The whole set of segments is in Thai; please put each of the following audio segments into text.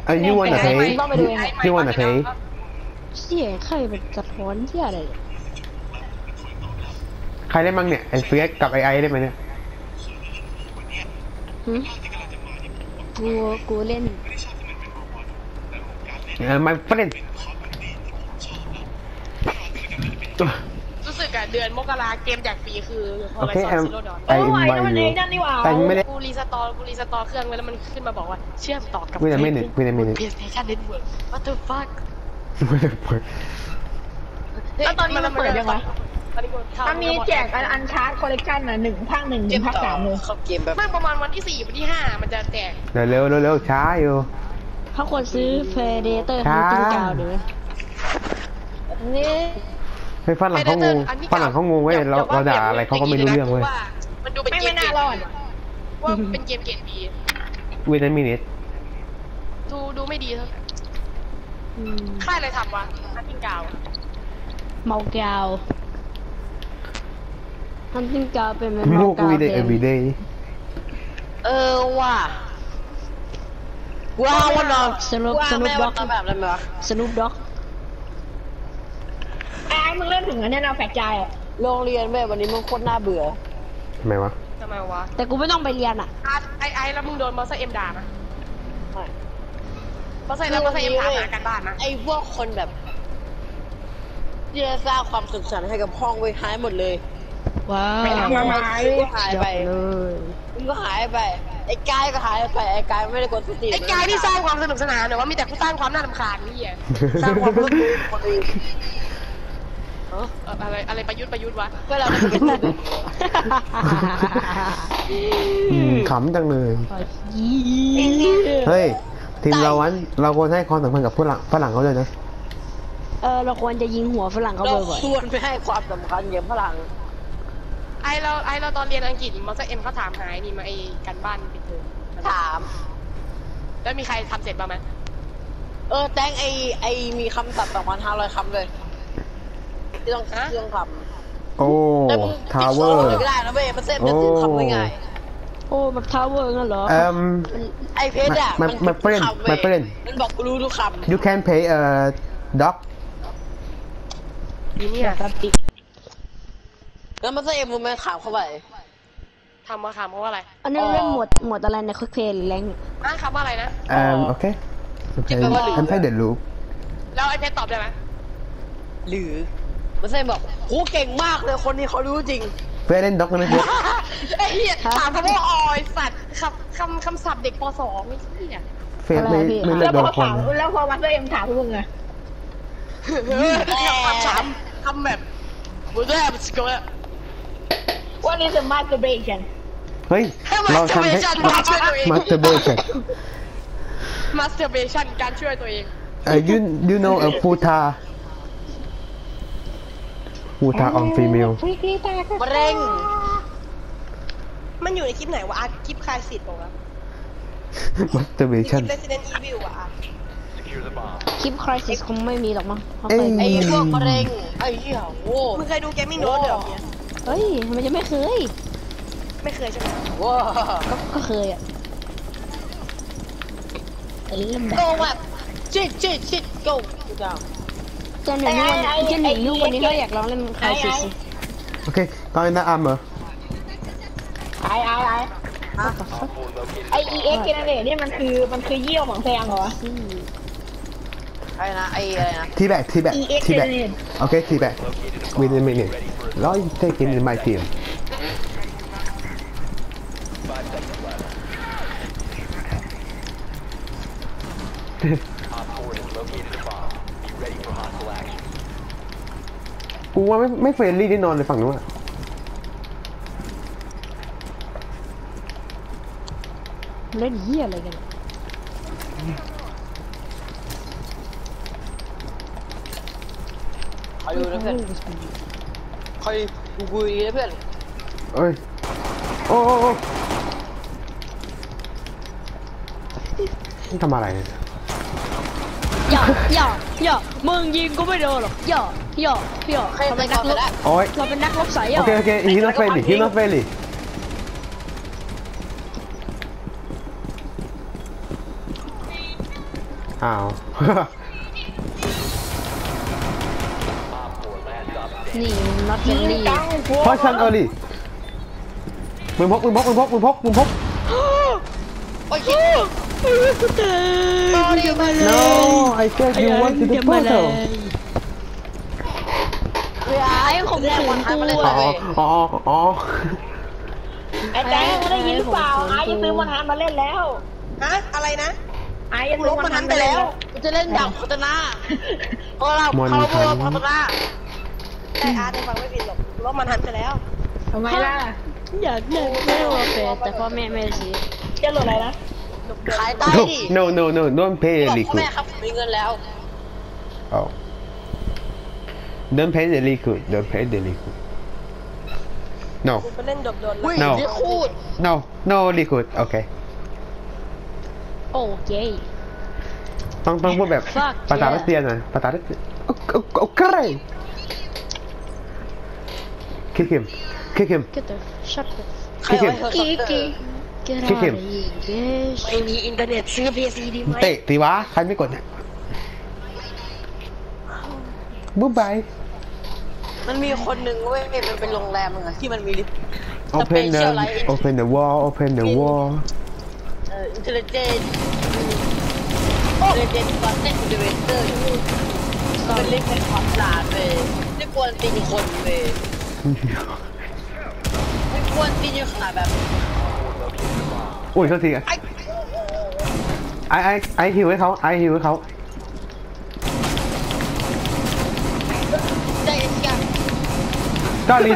you wanna pay ต้องไปดูเอง you wanna pay เสียงใครเป็นสะท้อนเสียอะไรเนี่ยใครได้มั้งเนี่ยไอ้เฟียสกับไอ้ได้ไหมเนี่ยกูเล่น my friend รู้สึกอะเดือนมกราเกมแจกฟรีคือโอเค Horizon Zero Dawn โอ้ยมันเองนั่นนี่หว่าแต่ไม่ได้กูรีสตอร์เครื่องไว้แล้วมันขึ้นมาบอกว่าเชื่อมต่อกับไม่ได้ไม่ได้ PlayStation Network What the fuck ไม่ได้เปิดแล้วตอนนี้มันเปิดยังไงตอนนี้กูเข้ามันมีแจกอันชาร์ตคอลเลกชันนะ1 ภาค 1 ถึงภาค 3เลยเข้าเกมแบบไม่ประมาณวันที่4วันที่5มันจะแจกเร็วช้าอยู่เขาควรซื้อเพเดเตอร์ช้าฮันติ้งกาวดูไหมนี่ให้ฝรั่งเขางงเว้ยเราด่าอะไรเขาก็ไม่รู้เรื่องเว้ยมันดูเป็นเกมไม่น่ารอดว่าเป็นเกมเกรดบี Wait a minute ดูไม่ดีเท่าไหร่ค่ายอะไรทำวะฮันติงกาวเมากาวฮันติ้งกาวเป็นเมมูาก กาววีเดย์ every day ว่าวันนอนสนุกแม่ด็วัอน กนอนแบบอะไรไหมวะสนุกด็อกไอ้มึงเริ่มถึงอันนี้เราแปลกใจอ่ะโรงเรียนแม่วันนี้มันโคตรน่าเบื่อทำไมวะทำไมวะแต่กูไม่ต้องไปเรียนอ่ะไอแล้วมึงโดนมอสเอ็มด่านะมอสเอ็มถามหากันบ้านนะไอ้พวกคนแบบที่จะสร้างความสุขสันต์ให้กับห้องไว้หายหมดเลยว้าวไปทำมาหายหายไปเลยมึงก็หายไปไอ้กายก็หายไปไอ้กายไม่ได้กดสติไอ้กายที่สร้างความสนุกสนานเนี่ยว่ามีแต่ผู้สร้างความน่ารำคาญนี่อ่ะสร้างความรู้สึกคนอื่นอะไรประยุทธ์วะเวลามันจะเป็นขำจังเลยยี่เฮ้ยทีมเราวันเราควรให้ความสำคัญกับฝรั่งเขาเลยนะเราควรจะยิงหัวฝรั่งเขาเราบ่อยควรไม่ให้ความสำคัญเกี่ยวกับพลังไอเราตอนเรียนอังกฤษมอสเอ็มเขาถามหายนี่มาไอ้กันบ้านปิดเทอมถามแล้วมีใครทำเสร็จบ้างไหมแตงไอมีคำศัพท์2,500 คำเลยที่ต้องคำโอ้แต่มึงทาวเวอร์ไม่ได้นะเว้ยมันเส้นมันซื้อคำได้ไงๆโอ้มันทาวเวอร์งั้นเหรอไอเพชรอ่ะ my friend มันบอกกูรู้ทุกค you can pay a dog นี่เนี่ยำแล้วมันเอ็มมึงไม่ถามเข้าไปทำเพราะว่าอะไรอันนี้เล่นหมดอะไรในคุกเพลหรือแรงคำว่าอะไรนะ okay I'm play the loop แล้วไอเพชรตอบได้ไหมหรือมันเส้นบอกโหเก่งมากเลยคนนี้เขารู้จริงเพื่อเล่นด็อกนะเพื่อนไอ้เหี้ยถามคำว่าออยสัตว์คำศัพท์เด็กป .2 ไม่ใช่เนี่ยเฟซไม่เล่แล้นวตัวพอละครถามแล้วพอมาสเตอร์เอ็มถามพวกมึงอะคำแบบบูเดอร์สกอร์ What is a masturbation เฮ้ยเราทำให้ masturbation masturbation การช่วยตัวเอง you know a puta on female มะเร็งมันอยู่ในคลิปไหนวะคลิปคลายสิทธิ์ของเรา masturbation Resident Evil อ่ะคลิปคริสิสคงไม่มีหรอกมั้งเพราะเอ้ยเคยไอ้พวกมะเร็งไอ้เหี้ยโว้มึงเคยดู Gaming Note เหรอเฮ้ยทำไมจะไม่เคยไม่เคยใช่ไหมว้าก็เคยอ่ะเล่นแบโกบแบบชิดโกทุกอย่างเจนหนึ่งลูกวันนี้เขาอยากลองเล่นคริสิสโอเคตอนนี้อาร์มเหรอไอ EX นั่นเองนี่มันคือเยี่ยวของแซงเหรอไอ้นะไอ้อะไรนะทีแบก EX ทีแบกนั่นเองโอเคทีแบก wait a minute ร้อย take in my teamกูว่าไม่เฟรนลี่ที่นอนเลยฝั่งนู้นอะเล่นเหี้ยอะไรกันคอยดูนะเพื่อนคอยดูกูดีนะเพื่อนเอ้ยโอ้นี่ทำอะไรเนี่ยอย่ามึงยิงกูไม่โดนหรอกอย่าเราเป็นนักรบโอ้ยเราเป็นนักรบสายโอเคhe's not friendly อ้าวนี่น็อตเฟลลี่เพราะฉันเออดิมึงพกโอ้ยกูเตยอย่ามาเลย no I guess you want to the อย่ามาเล portal ยไอ้ข่มขืนกูอ๋ออะอ๋อไอ้แตงไม่ได้ยินหรือเปล่าไอ้ยังซื้อมอนฮันมาเล่นแล้วฮะอะไรนะไอ้ยังลซื้อบ มอมัน นฮัทันนไปไปแล้แล้ว วกูจะเล่นดาบพัฒนาเพราะเราพัฒนาแต่อาร์ตฟังไม่ผิดหรอกลบมันทันไปแล้วทำไมล่ะอยากเล่นแม่วอลเฟแต่พ่อแม่ไม่ซื้อจะโหลดอะไรนะขายใต้ดิ no don't pay บอก the พ่อ liquid แม่ครับผมมีเงินแล้ว oh don't pay the liquid no กูไปเล่นโดดๆ No นี่คูด no liquid okay โอเคต้องพูดแบบ Fuck ภาษา yeah รัสเซียหน่อยภาษารัสเซียโอเคคิก him Get the shut the ใครเอาให้เธอกีกี Get out of him here bitch ไม่มีอินเทอร์เน็ตซื้อ PC ดีไหมเตะตีวะใครไม่กดเนี่ยบ๊ายบายมันมีคนหนึ่งเว้ยมันเป็นโรงแรมมึงอะที่มันมีลิฟต์ open the Special light open the wall อินเทลเจนคอนเทนต์มูเดเรเตอร์เป็นเล็กในความฉลาดเว้ยไม่ควรตีคนเว้ยไม่ควรตีขนาดแบบอุ้ยโทษทีไอหิวให้เขาใจเย็นกัน sorry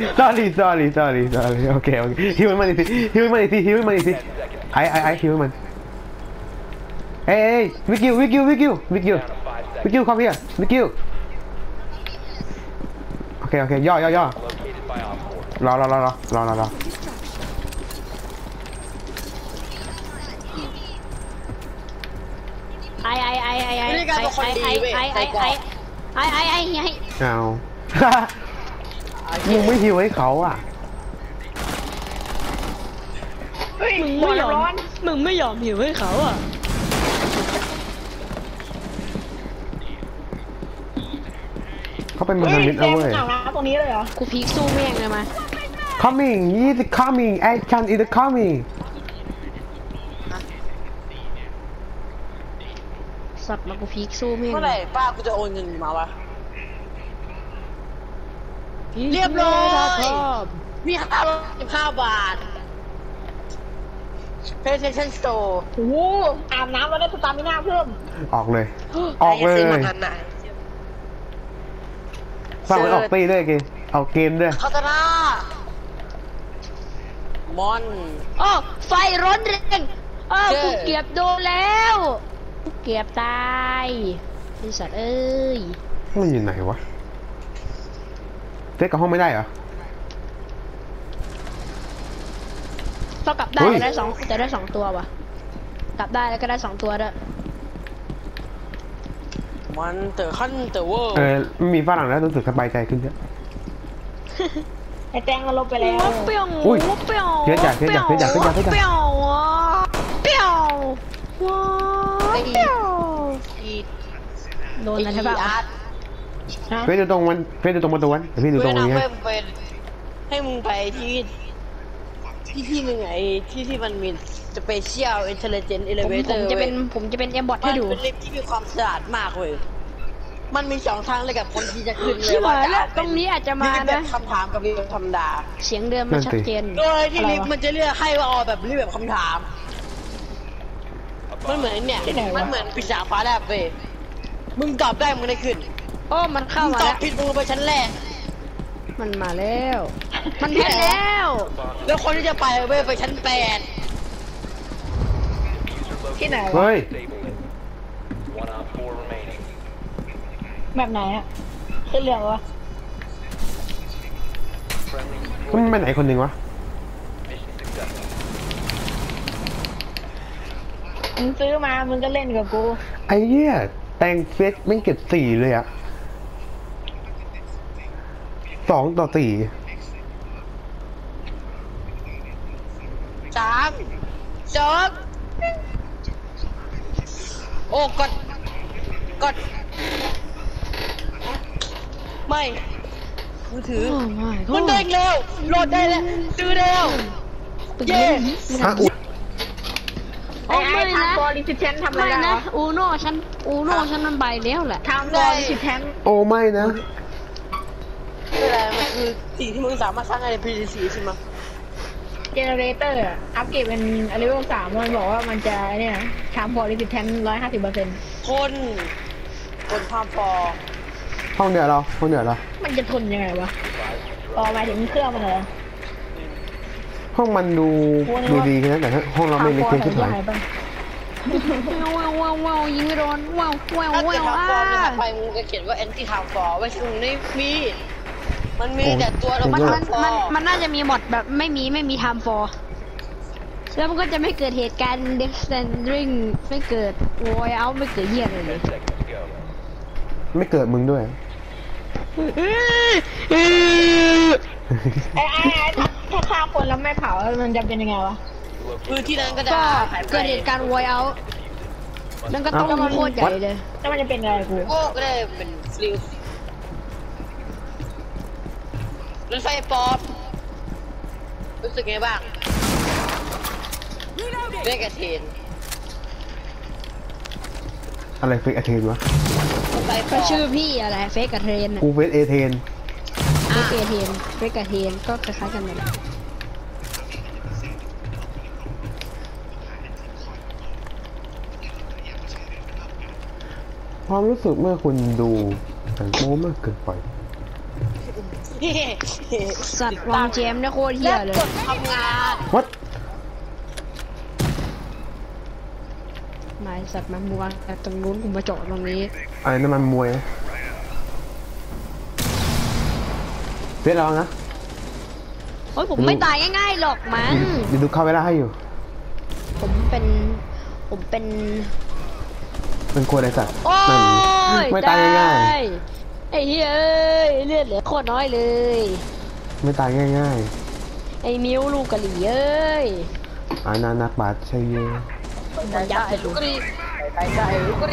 โอเคหิวมันอีกทีไอหิวมันเอ้ยวิกิวcome here วิกิวโอเคย่อรอไอ้เอามึงไม่หิวให้เขาอ่ะเฮ้ยมึงหัวไม่ยอมร้อนมึงไม่ยอมหิวให้เขาอ่ะเขาเป็นมันเฮ้ยมิดแตเอางเว้ยหนังน้ำตรงนี้เลยเหรอกูพีคสู้แม่งเลยมา coming action is coming สัตว์มากูพีคสู้แม่งเมื่อไหร่ป้ากูจะโอนเงินมาวะ เรียบร้อย มี515 บาท PlayStation Store โอ้โหอาบน้ำแล้วได้สตามิน่าเพิ่มออกเลยไอ้ซื้อมาทันน่ะฟังมันออกตีด้วยเอาเกมด้วยคาตาน่ามอนโอ้ไฟร้อนแรงเจอกูเกือบโดนแล้วกูเกือบตายไอ้สัตว์เอ้ยมันอยู่ไหนวะเซ็กกับห้องไม่ได้เหรอก็กลับได้เฮ้ยแต่ได้สองตัวว่ะกลับได้แล้วก็ได้2 ตัวด้วยมันเตอร์ขั้นเตอร์เวอร์ไม่มีฝรั่งแล้วรู้สึกสบายใจขึ้นเยอะไอ้แตงก็ลบไปแล้วเปรี้ยวอุ้ยเปรี้ยวเพี้ยจัดเปรี้ยวว้าเปรี้ยวว้าเปรี้ยวอีดโดนอะไรใช่ปะอาร์ตเฟซอยู่ตรงประตูวันเดี๋ยวพี่ดูตรงเว้ยนี้นะเว้ยเป็นให้มึงไปที่หนึ่งไอ้ที่มันมี Special Intelligent ผม Elevator จะเป็นว้ยผมจะเป็นเอ็มบอทมัให้นดูเป็นลิฟต์ที่มีความฉลาดมากเว้ย มันมี2 ทางเลยกับคนที่จะขึ้นเลชิยบว่าหายจะแล้วเอาตรงนี้อาจจะมาลิฟต์แบบนะคำถามกับลิฟต์ธรรมดาเสียงเดิมมันชัดเจนโดยที่ลิฟต์มันจะเลือกให้ว่าเอาแบบลิฟต์แบบคำถาม มันเหมือนเนี่ยที่ไหนวะมันเหมือนปีศาจฟ้าแลบเว้ย มึงตอบได้มึงได้ขึ้นโอ้มันเข้ามึงมาตอแล้บวผิดมึงไปชั้นแรกมันมาแล้ว มันเห็นแล้วแล้วคนที่จะไปเว้ยไปชั้น8 ที่ไหนวะเฮ้ยแบบไหนอะขึ้นเรือวะมันไปไหนคนหนึ่งวะมึงซื้อมามึงก็เล่นกับกูไอ้เหี้ยแตงเฟสไม่งเก็บ4เลยอะ2 ต่อ 4 3 2 โอ้กดไม่มือถือโอ้ไม่มันเด้งเร็วโหลดได้แล้วซื้อได้แล้วเย้อ่ะอุ๊ยไอ้ทำบอลลิซิเทนทำอะไรไม่นะนะอูโน่ฉันมันไปแล้วแหละทำบอลลิซิเทนโอ้ไม่นะไม่เป็นไรมันคือสิ่งที่มึงสามารถสร้างได้ใน PDC ใช่ไหมเจเนเรเตอร์อัปเกรดเป็นเลเวล3มันบอกว่ามันจะเนี่ยทำบอลลิซิเทน150% คนทำพอห้องเดียวเราห้องเดียวเรามันจะทนยังไงวะต่อหมายถึงเครื่องมันเหรอห้องมันดูดีแค่นั้นแต่ห้องเราไม่เล็กเกินที่ไหนว้าวยิงไม่โดนว้าวถ้าเกิดทำฟอร์มในไฟมึงจะเขียนว่า anti ทำฟอร์ไว้ซึ่งไม่มีมันมีแต่ตัวเรามันน่าจะมีหมดแบบไม่มีไทม์ฟอร์แล้วมันก็จะไม่เกิดเหตุการณ์ Descending ไม่เกิดโวยเอาไม่เกิดเหี้ยเลยไม่เกิดมึงด้วยไอ้ถ้าฆ่าคนแล้วไม่เผามันจะเป็นยังไงวะคือที่นั้นก็จะก็หายไปเกิดเหตุการณ์โวยเอานั่นก็ต้องโคตรใหญ่เลยแล้วมันจะเป็นอะไรกูก็ได้เป็นฟลิวรถไฟปอมรู้สึกไงบ้างเรียกเทนอะไรเฟกอะเทนวะรถไฟปก็อมชื่อพี่อะไรเฟกกับเทรนกูเฟสเอเทนเฟกกับเทรนเฟกกับเทรนก็คล้ายๆกันเลยความรู้สึกเมื่อคุณดูแต่โม้มากเกินไปสัตว์วางเจมเนี่ยโคตรเหี้เริ่ยมเลยกดทำงานวัดนายสัตว์มันมวงตรงนู้นกูมาเจาะตรงนี้อะไรน้ำมันมวยนะเฟสเรานะโอ้ยผมไม่ตายง่ายๆหรอกมั้งเดี๋ยวดูเข้าเวลาให้อยู่ผมเป็นเป็นคนอะไรสัตว์โอ้นั่นยไม่ตายง่ายไอ้เฮ้ยเอ้ยเลือดเหลือโคตรน้อยเลยๆไม่ตายง่ายไอ้มิ้วลูกกะหรี่เอ้ยๆอานานักบาดชัยเยมันยับไปลูดูกกรีลูกกรี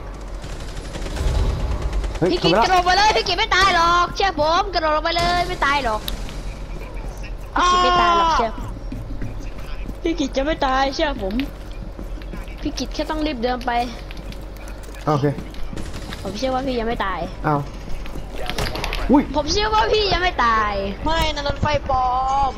เฮ้ยพี่เข้ากิเวจลากระโดดไปเลยพี่กิจไม่ตายหรอกเชื่อผมกระโดดลงไปเลยไม่ตายหรอกพี่กิจไม่ตายหรอกเชื่อพี่กิจจะไม่ตายเชื่อผมพี่กิจแค่ต้องรีบเดินไปโอเคผมเชื่อว่าพี่ยังไม่ตายเอาอุ้ยผมเชื่อว่าพี่ยังไม่ตายไม่นั่นรถไฟปอม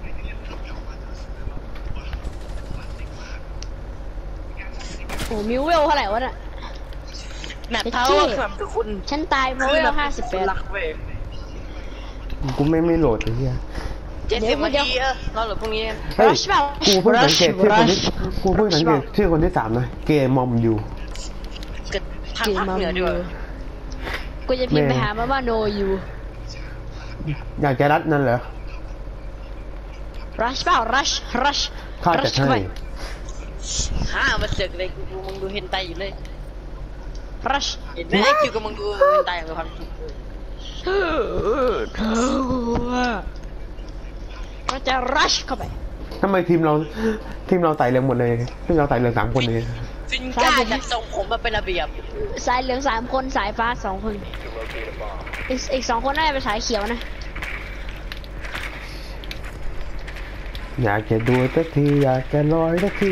โอ้มิวเวลเท่าไหร่วะน่ะแมปเท้าครับทุกคนฉันตายมิวเวล58 รักเว้ยกูไม่โหลดไอ้เหี้ย 70 นาทีเราเหลือพรุ่งนี้เฮ้ย Rush เปล่ากูเพิ่งสังเกตชื่อคนที่กูเพิ่งสังเกตชื่อคนที่สามนะเกมอมอยู่เกิดทางภาคเหนือด้วยกูจะพิมพ์ไปหามันว่า no you อยากจะรัดนั่นเหรอ rush เปล่า rush ข้าจะเข้าไปให้มาเสือกเลยกูมึงดูเฮนไตอยู่เลย rush เห็นไหมไอคิวกับมึงดูเฮนไตอย่างเดียวกันเราจะ rush เข้าไปทำไมทีมเราไต่เร็วหมดเลยทีมเราไต่เร็ว3 คนเลยฟินก้าจัดทรงผมมาเป็นระเบียบสายเหลือง3 คนสายฟ้า2 คนอีก2 คนน่าจะเป็นสายเขียวนะอยากจะดูสักทีอยากจะลอยสักที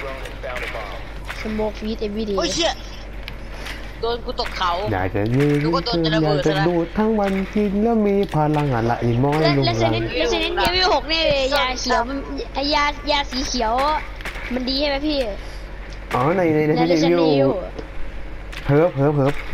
smoke weed every day โอ้ยเชี่ยโดนกูตกเขาอยากจะยืนนึกว่าโดนจะระเบิดอยากจะดูดทั้งวันกินแล้วมีพลังอะไรอีมอยและลุงและเซลังนินเลเวล6นี่ยาเขียวมันยาสีเขียวมันดีใช่ไหมพี่อ๋อในที่และรีเซนิวินวเฮิร์บ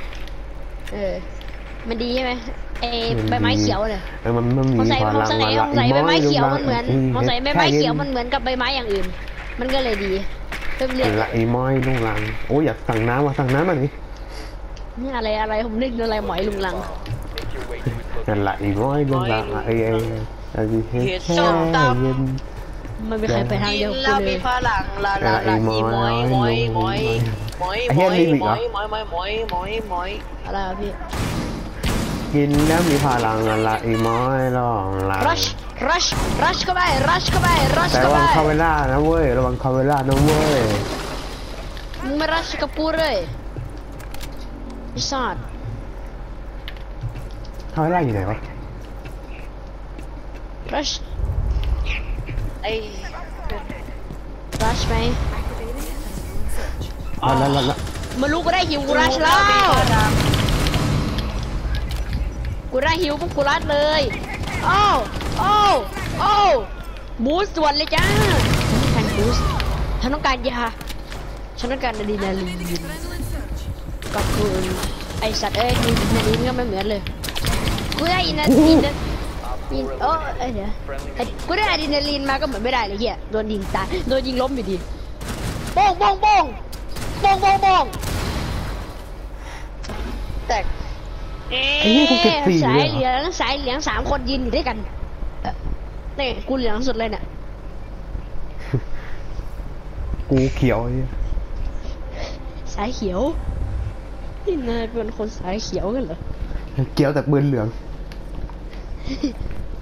มันดีใช่ไหมไอ้ใบไม้เขียวเนี่ยมันมีมองใส่พมองลังใส่อะไรมองใส่ใบไม้เขียวมันเหมือนอีมองใส่ใบไม้เขียวมันเหมือนกับใบไม้อย่างอื่น มันก็เลยดีเพิ่มเลือดละอีมอยลุงลังโอ้อยากสั่งน้ำสั่งน้ำมาหนินี่อะไรผมนึกถึงอะไรหมอยลุงลังนั่นละอีมอยลุงลังไอ้เฮ็ดแช่เย็นมันไม่เคยไปทางกิเดียนวแล้วกูเลมียพลังลาลาลาอีมอยมอยมอยมอยมอยมอยมอยมอยมอยมอยอะไรวะพี่กินแล้วมีพลังละอีมอยร้องลา rush เข้าไป rush เข้าไป rush แต่เข้าระไปวังคาเวล่านะเว้ยระวังคาเวล่านะเว้ยงไม่รัชกับกูเลยไอ้สัตว์ทำไมไล่อยู่ไหนวะรัชไอ้รัชไหมแล้วมารู้กูได้หิวกูรัชแล้วกูได้หิวปุ๊บกูรัชเลยโอ้โอ้โอ้บูสต์ส่วนเลยจ้าแทนบูสต์ฉันต้องการยาฉันต้องการอะดรีนาลีนกับคุณไอสัตว์เอ้ยอะดรีนาลีนก็ไม่เหมือนเลยกูได้อินโอ้เดี๋ยวกูได้อะดรีนาลีนมาก็เหมือนไม่ได้เลยเฮียโดนยิงตายโดนยิงล้มอยู่ดีโป้งโป้งโป้งโป้งโป้งโป้งแตกไอ้นี่กูเก็บสี่สาเลย ยเหเหรลือองสายเหลือง3 คนยืนอยู่ด้วยกันนี่กูเหลืองสุดเลยเนี่ยกูเขียวไอ้เหี้ยสายเขียวนี่นายเป็นคนสายเขียวกันเหรอเขียวแต่ปืนเหลือง